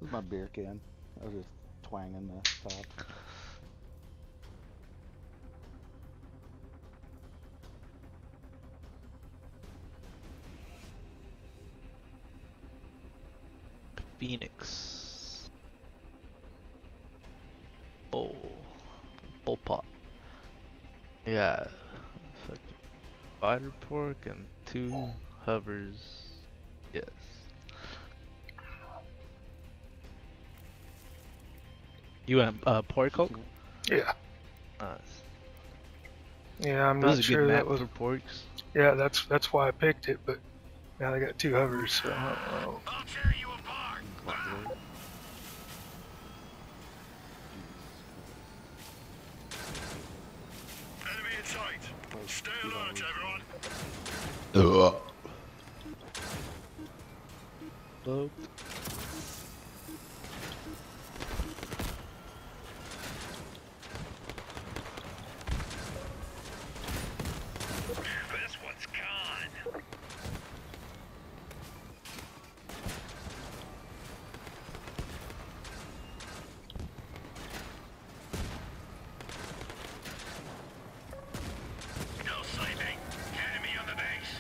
This is my beer can. I was just twanging the top. Phoenix. Oh, Pol Pot. Yeah, fucking spider pork and 2 hovers. Yes. You went pork Hulk? Yeah. Nice. Yeah, I'm This not is a good sure map that was. for porks. Yeah, that's why I picked it, but now they got 2 hovers, so I don't know. I'll tear you apart. Butler. Enemy in sight. Stay alert, everyone. Hello? This one's gone. No sleeping. Enemy on the base.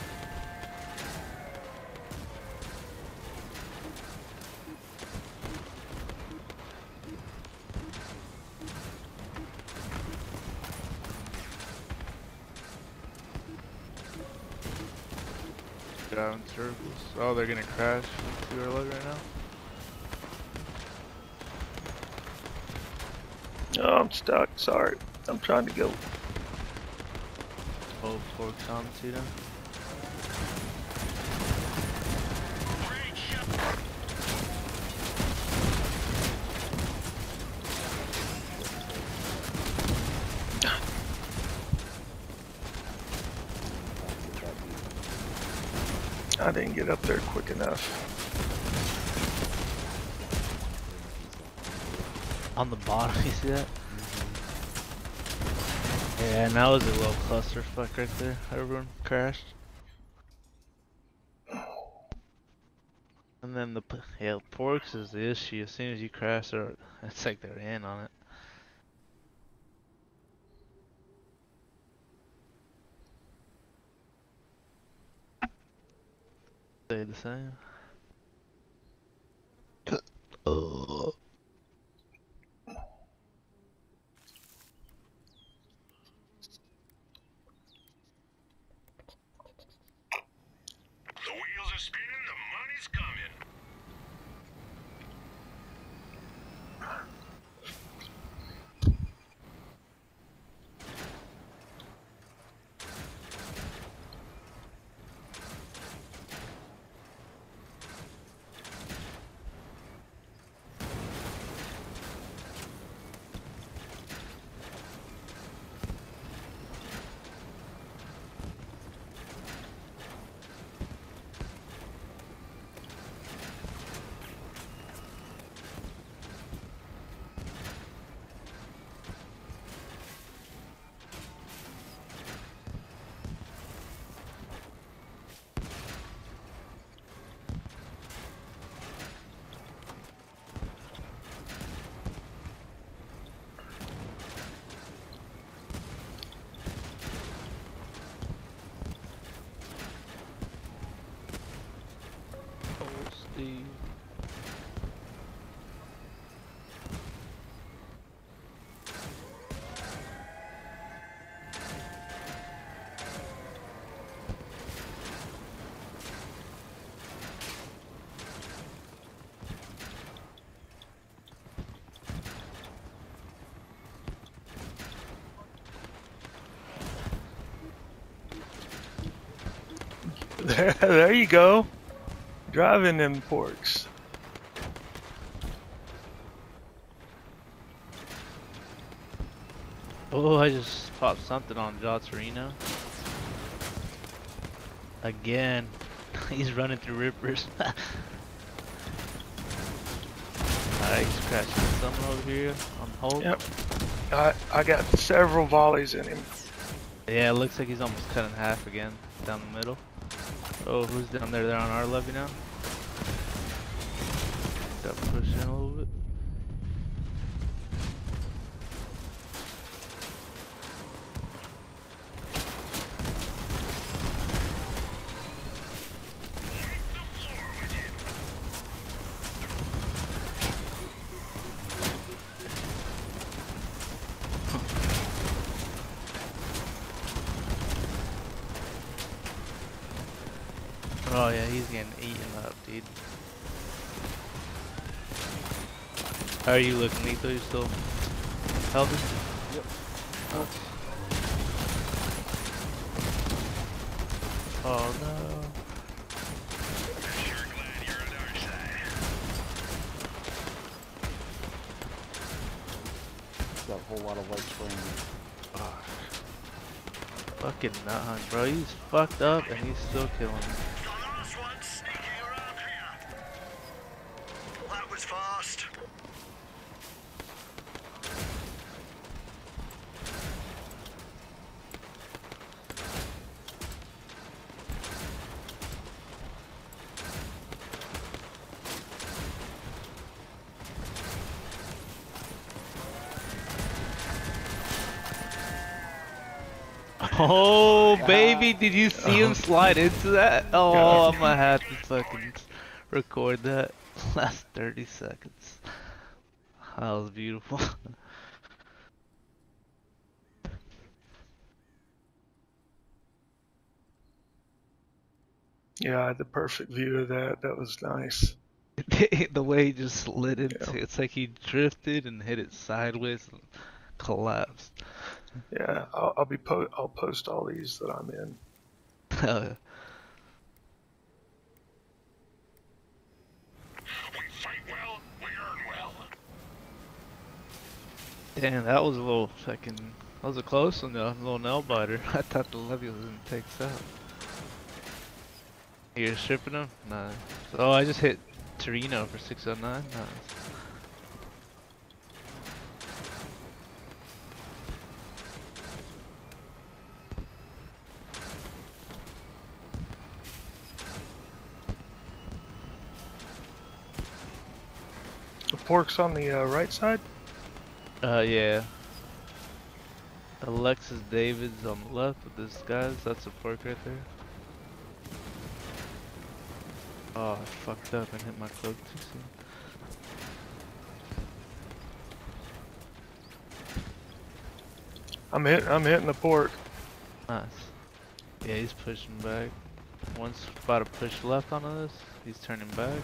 Down in circles. Oh, they're gonna crash into our leg right now. Oh, I'm stuck. Sorry. I'm trying to go. Oh, pork's on to them. Great shot. I didn't get up there quick enough. On the bottom, you see that? Yeah, and that was a little clusterfuck right there. Everyone crashed. And then the porks is the issue. As soon as you crash, it's like they're in on it. Stay the same. The wheels are spinning. The money's coming. Oh, Steve. There you go. Driving them porks. Oh, I just popped something on Jotzerino. Again. He's running through rippers. Alright, he's crashing someone over here on hold. Yep. I got several volleys in him. Yeah, it looks like he's almost cut in half again, down the middle. Oh, who's down there? They're on our levy now. Got pushed in a little bit. Oh yeah, he's getting eaten up, dude. How are you looking, Nito? You still healthy? Yep. Oh no. Sure glad you're on our side. Got a whole lot of white spraying. Fucking nut hunt, bro. He's fucked up and he's still killing me. The last one sneaking around here. That was fast. Oh baby, did you see him slide into that? Oh, I'm gonna have to fucking record that. Last 30 seconds. That was beautiful. Yeah, I had the perfect view of that. That was nice. The way he just slid into it's like he drifted and hit it sideways and collapsed. Yeah, I'll post all these that I'm in. Hell yeah. We fight well, we earn well. Damn, that was a little fucking. That was a close one though. A little nail biter. I thought the levy was gonna take us out. You're stripping him? Nah. Oh, I just hit Torino for 609. Nice. The pork's on the right side? Yeah. Alexis David's on the left with this guys. That's a pork right there. Oh, I fucked up and hit my cloak too soon. I'm hitting the pork. Nice. Yeah, he's pushing back. One's about to push left onto this. He's turning back.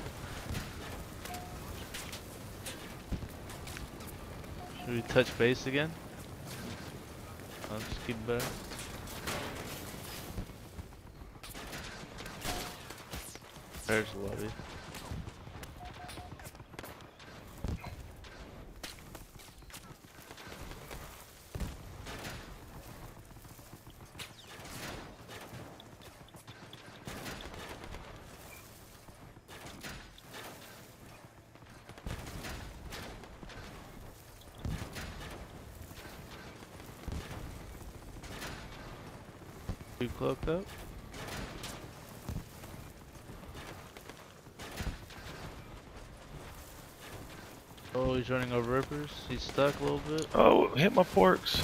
Should we touch base again? I'll just keep back. There's the lobby. You cloaked up? Oh, he's running over rippers. He's stuck a little bit. Oh, hit my porks.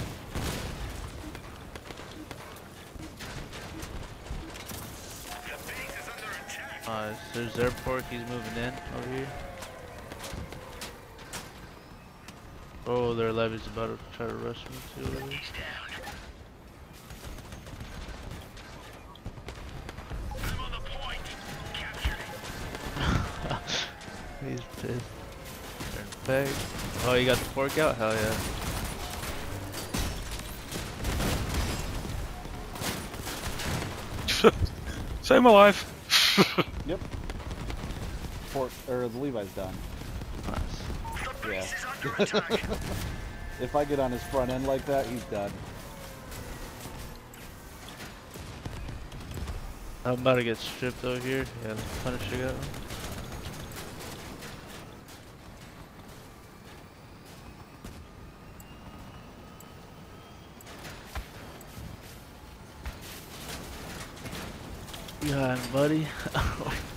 Nice. There's their pork. He's moving in over here. Oh, their levy's about to try to rush me too. Over here. I'm on the point. Captured. He's pissed. Turn back. Oh, you got the pork out? Hell yeah. Save my life. Yep. Pork or the Levi's done. Nice. The Yeah. base is under attack. If I get on his front end like that, he's done. I'm about to get stripped over here. Yeah, the Punisher got one. Behind, buddy.